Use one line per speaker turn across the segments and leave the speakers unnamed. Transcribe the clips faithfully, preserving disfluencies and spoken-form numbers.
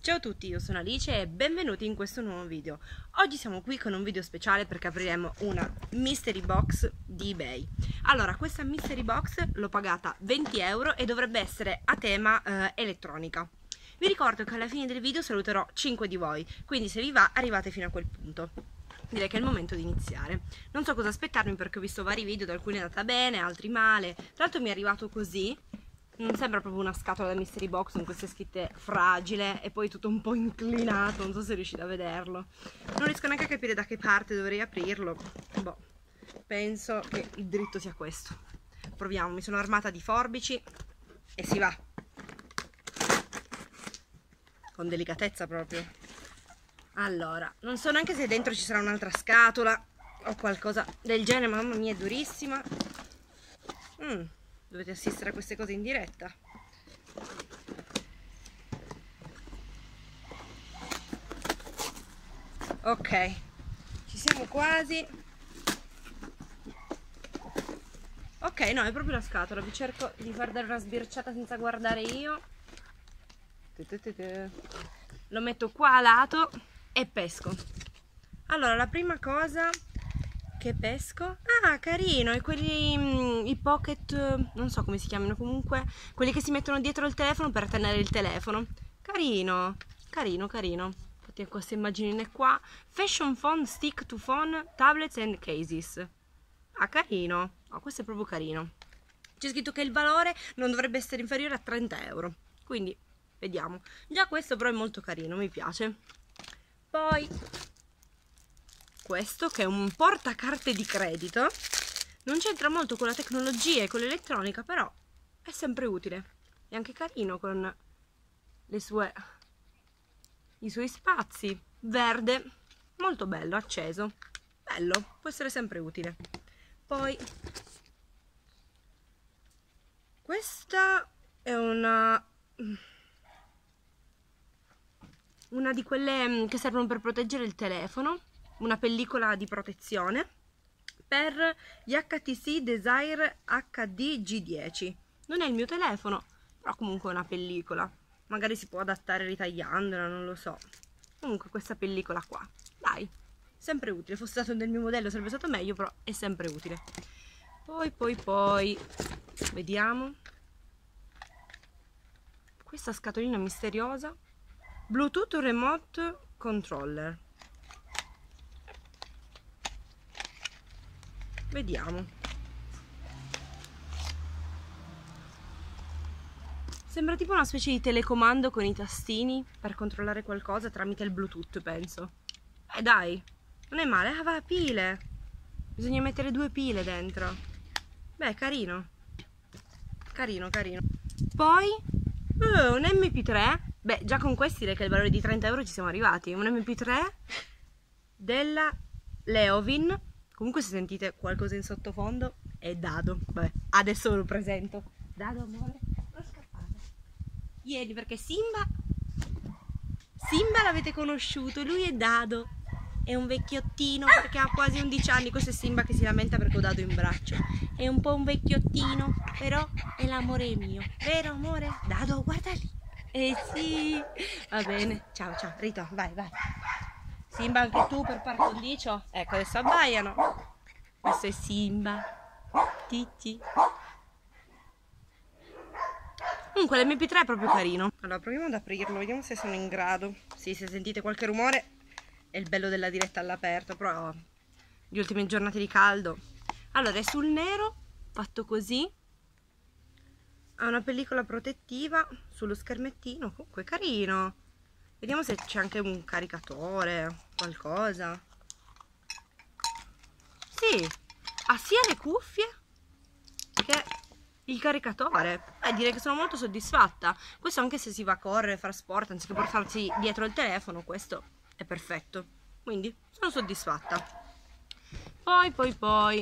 Ciao a tutti, io sono Alice e benvenuti in questo nuovo video. Oggi siamo qui con un video speciale perché apriremo una mystery box di eBay. Allora, questa mystery box l'ho pagata venti euro e dovrebbe essere a tema eh, elettronica. Vi ricordo che alla fine del video saluterò cinque di voi, quindi se vi va arrivate fino a quel punto. Direi che è il momento di iniziare. Non so cosa aspettarmi perché ho visto vari video, da alcuni è andata bene, altri male. Tra l'altro mi è arrivato così. Non sembra proprio una scatola da mystery box con queste scritte fragile e poi tutto un po' inclinato, non so se riuscite a vederlo. Non riesco neanche a capire da che parte dovrei aprirlo. Boh, penso che il dritto sia questo. Proviamo, mi sono armata di forbici e si va. Con delicatezza proprio. Allora, non so neanche se dentro ci sarà un'altra scatola o qualcosa del genere, mamma mia, è durissima. Mmm. Dovete assistere a queste cose in diretta. Ok, ci siamo quasi. Ok, no, è proprio la scatola. Vi cerco di far dare una sbirciata senza guardare io. Lo metto qua a lato e pesco. Allora, la prima cosa che pesco, ah, carino, e quelli, i pocket, non so come si chiamano, comunque quelli che si mettono dietro il telefono per tenere il telefono. Carino, carino, carino. Infatti ho queste immaginine qua. Fashion phone, stick to phone, tablets and cases. Ah, carino. Oh, questo è proprio carino. C'è scritto che il valore non dovrebbe essere inferiore a trenta euro, quindi vediamo. Già questo però è molto carino, mi piace. Poi questo che è un portacarte di credito. Non c'entra molto con la tecnologia e con l'elettronica, però è sempre utile. È anche carino con le sue, i suoi spazi. Verde, molto bello, acceso. Bello, può essere sempre utile. Poi questa è una una di quelle che servono per proteggere il telefono. Una pellicola di protezione per gli H T C Desire H D G dieci. Non è il mio telefono, però comunque è una pellicola. Magari si può adattare ritagliandola, non lo so. Comunque questa pellicola qua, dai, sempre utile. Fosse stato nel mio modello sarebbe stato meglio, però è sempre utile. Poi, poi, poi, vediamo. Questa scatolina misteriosa. Bluetooth Remote Controller. Vediamo. Sembra tipo una specie di telecomando con i tastini per controllare qualcosa tramite il Bluetooth, penso. Eh dai, non è male. Ah, va a pile. Bisogna mettere due pile dentro. Beh, carino. Carino, carino. Poi uh, un M P tre. Beh, già con questi direi che il valore di trenta euro ci siamo arrivati. Un M P tre della Leovin. Comunque se sentite qualcosa in sottofondo è Dado. Vabbè, adesso ve lo presento. Dado, amore, non scappare. Ieri perché Simba Simba l'avete conosciuto, lui è Dado. È un vecchiottino perché ha quasi undici anni. Questo è Simba che si lamenta perché ho Dado in braccio. È un po' un vecchiottino, però è l'amore mio. Vero amore? Dado, guarda lì. Eh sì. Va bene, ciao ciao, Rito, vai vai. Simba, anche tu per par condicio? Ecco, adesso abbaiano. Questo è Simba. Ticci. Comunque l'M P tre è proprio carino. Allora, proviamo ad aprirlo, vediamo se sono in grado. Sì, se sentite qualche rumore è il bello della diretta all'aperto, però gli ultimi giornate di caldo. Allora, è sul nero, fatto così. Ha una pellicola protettiva sullo schermettino, comunque carino. Vediamo se c'è anche un caricatore, qualcosa. Sì, ha sia le cuffie che il caricatore. Eh, direi che sono molto soddisfatta. Questo anche se si va a correre, fare sport, anziché portarsi dietro il telefono, questo è perfetto. Quindi sono soddisfatta. Poi, poi, poi.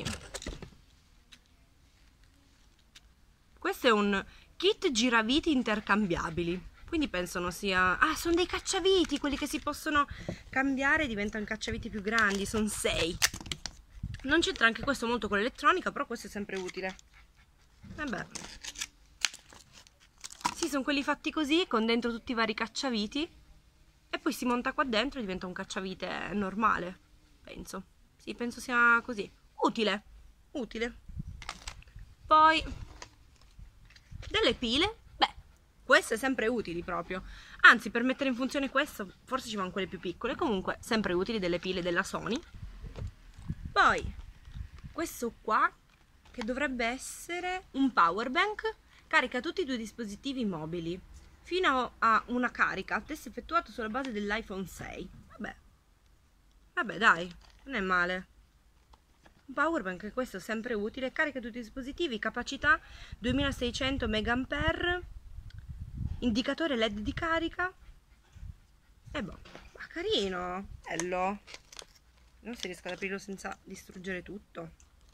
Questo è un kit giraviti intercambiabili. Quindi penso non sia... Ah, sono dei cacciaviti, quelli che si possono cambiare e diventano cacciaviti più grandi, sono sei. Non c'entra anche questo molto con l'elettronica, però questo è sempre utile. Vabbè. Sì, sono quelli fatti così, con dentro tutti i vari cacciaviti. e poi si monta qua dentro e diventa un cacciavite normale, penso. Sì, penso sia così. Utile, utile. Poi delle pile, beh, queste sempre utili proprio. Anzi, per mettere in funzione questo forse ci vanno quelle più piccole. Comunque sempre utili, delle pile della Sony. Poi questo qua, che dovrebbe essere un power bank, carica tutti i tuoi dispositivi mobili fino a una carica test effettuato sulla base dell'iPhone sei. Vabbè, vabbè dai, non è male. Un power bank, questo è sempre utile, carica tutti i dispositivi, capacità duemilaseicento milliampere, indicatore led di carica. E boh, ma carino, bello. Non si riesce ad aprirlo senza distruggere tutto.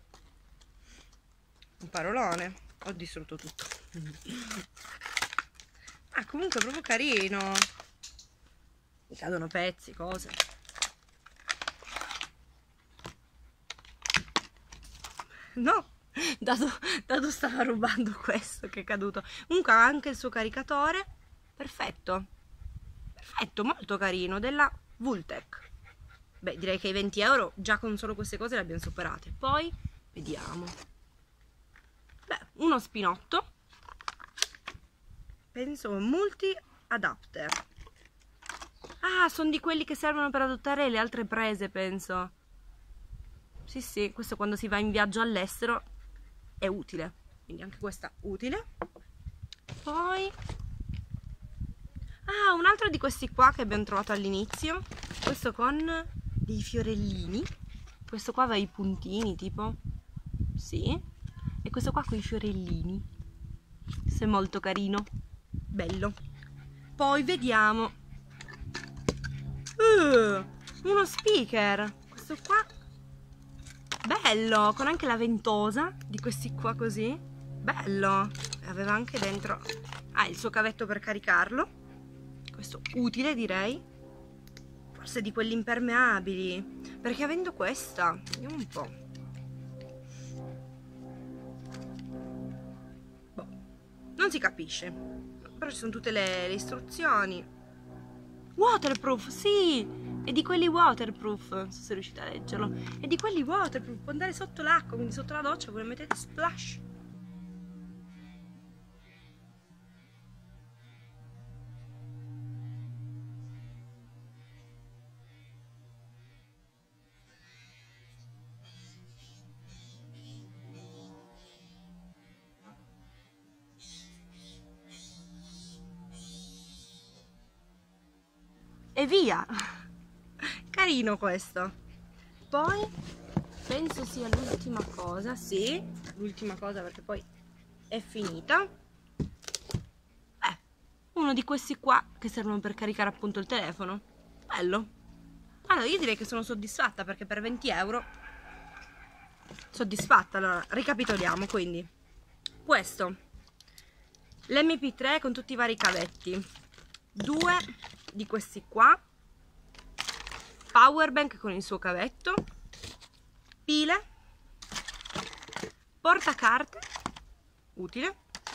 Un parolone, ho distrutto tutto. Ah, comunque è proprio carino. Mi cadono pezzi, cose. No, dato, dato stava rubando questo che è caduto. Comunque ha anche il suo caricatore. Perfetto. Perfetto, molto carino, della Vultec. Beh, direi che i venti euro già con solo queste cose le abbiamo superate. Poi, vediamo. Beh, uno spinotto. Penso multi adapter. Ah, sono di quelli che servono per adottare le altre prese, penso. Sì, sì, questo quando si va in viaggio all'estero è utile. Quindi anche questa utile. Poi... ah, un altro di questi qua che abbiamo trovato all'inizio. Questo con dei fiorellini. Questo qua aveva i puntini, tipo. Sì. E questo qua con i fiorellini. Questo è molto carino. Bello. Poi vediamo. Uh, uno speaker. Questo qua. Bello. Con anche la ventosa di questi qua così. Bello. Aveva anche dentro. Ah, il suo cavetto per caricarlo. Questo utile, direi. Forse di quelli impermeabili, perché avendo questa, vediamo un po'. Boh, non si capisce, però ci sono tutte le, le istruzioni. Waterproof, sì, è di quelli waterproof, non so se riuscite a leggerlo. È di quelli waterproof, può andare sotto l'acqua, quindi sotto la doccia voi mettete splash. E via. Carino questo. Poi penso sia l'ultima cosa. Sì, l'ultima cosa, perché poi è finita. Eh, uno di questi qua che servono per caricare appunto il telefono. Bello. Allora io direi che sono soddisfatta, perché per venti euro soddisfatta. Allora ricapitoliamo, quindi questo, l'emme pi tre con tutti i vari cavetti, due di questi qua, power bank con il suo cavetto, pile, portacarte, utile,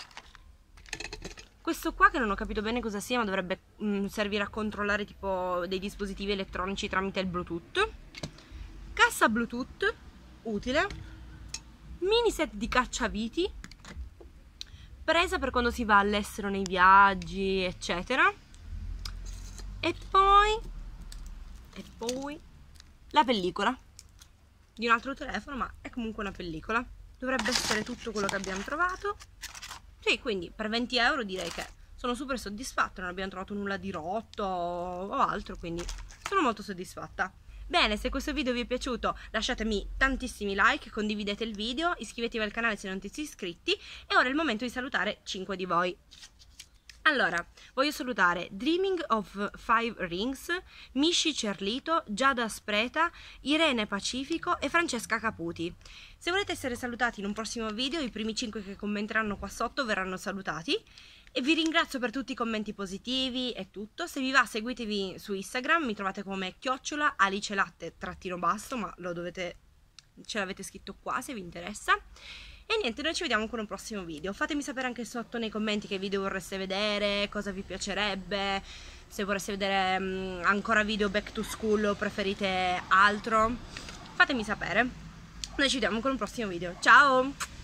questo qua che non ho capito bene cosa sia, ma dovrebbe mh, servire a controllare tipo dei dispositivi elettronici tramite il Bluetooth, cassa Bluetooth, utile, mini set di cacciaviti, presa per quando si va all'estero nei viaggi eccetera. E poi, e poi la pellicola di un altro telefono, ma è comunque una pellicola. Dovrebbe essere tutto quello che abbiamo trovato. Sì, quindi per venti euro direi che sono super soddisfatta, non abbiamo trovato nulla di rotto o altro, quindi sono molto soddisfatta. Bene, se questo video vi è piaciuto lasciatemi tantissimi like, condividete il video, iscrivetevi al canale se non siete iscritti e ora è il momento di salutare cinque di voi. Allora, voglio salutare Dreaming of Five Rings, Mishi Cerlito, Giada Spreta, Irene Pacifico e Francesca Caputi. Se volete essere salutati in un prossimo video, i primi cinque che commenteranno qua sotto verranno salutati. E vi ringrazio per tutti i commenti positivi e tutto. Se vi va seguitevi su Instagram, mi trovate come chiocciola alicelatte trattino basso, ma lo dovete, ce l'avete scritto qua se vi interessa. E niente, noi ci vediamo con un prossimo video. Fatemi sapere anche sotto nei commenti che video vorreste vedere, cosa vi piacerebbe, se vorreste vedere um, ancora video back to school o preferite altro. Fatemi sapere. Noi ci vediamo con un prossimo video. Ciao!